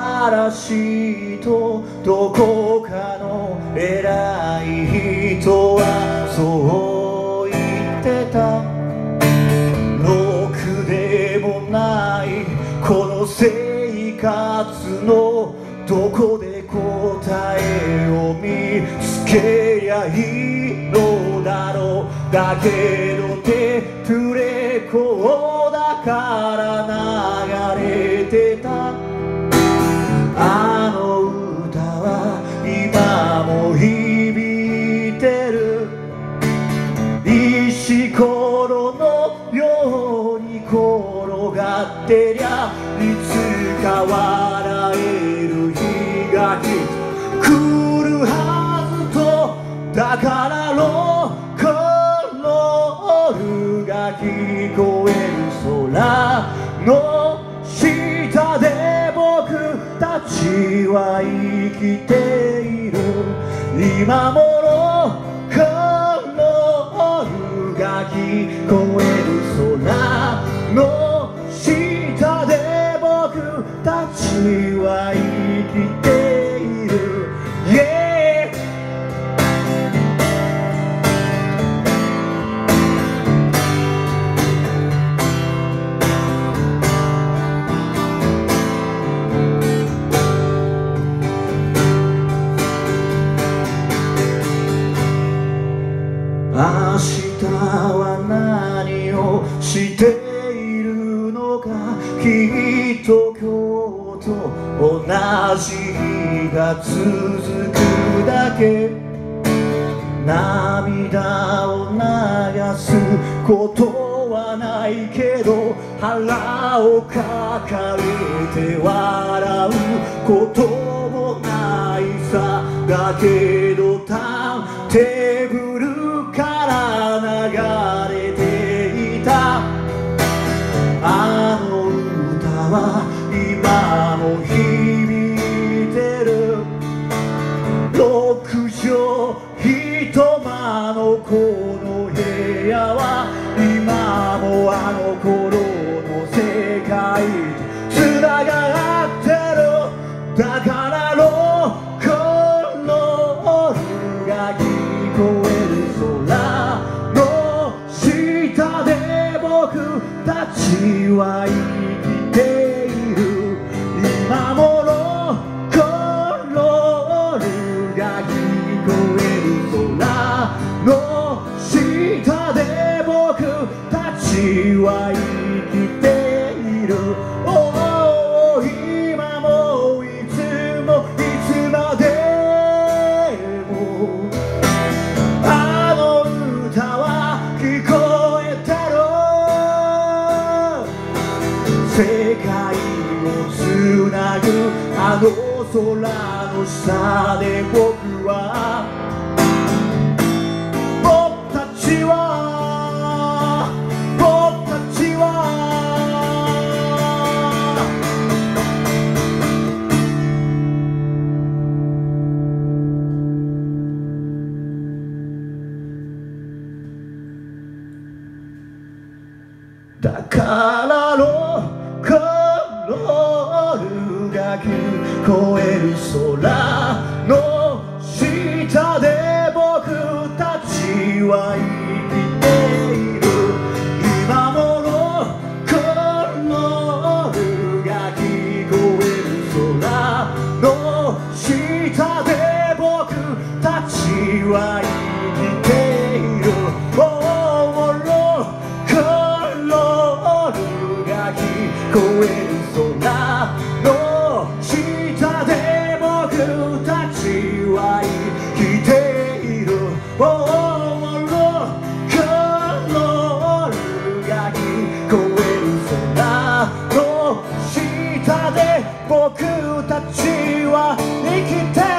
嵐とどこかの偉い人はそう言ってた。ろくでもないこの生活のどこで答えを見つけりゃいいのだろう。だけどテープレコーダーから流れてたあの歌は今も響いてる。石ころのように転がってりゃいつか笑える日が来るはずと。だからロックンロールが聞こえる空の下で僕たちは生きている。今もロックンロールが聞こえる空の下で僕たちは生きている、yeah!明日は何をしているのか。きっと今日と同じ日が続くだけ。涙を流すことはないけど腹を抱えて笑うこともないさ。だけどテーブルから流れていたあの歌は今も響いてる。6畳一間のこの部屋は今もあの頃の世界とつながってる。だからロックンロールが聞こえる空の下で僕たちは生きている。今もロックンロールが聞こえる空の下で僕たちは生きている、oh、今もいつもいつまでもあの歌は聞こえてる。世界をつなぐあの空の下で僕は僕たちはだからロックンロールが聞こえる空の下で僕たちは生きている。今もロックンロールが聞こえる空の下で僕たちは生きている、oh、ロックンロールが聞こえる空の下で僕たちは生きている、oh、ロックンロールが聞こえる空の下で僕たちは生きている。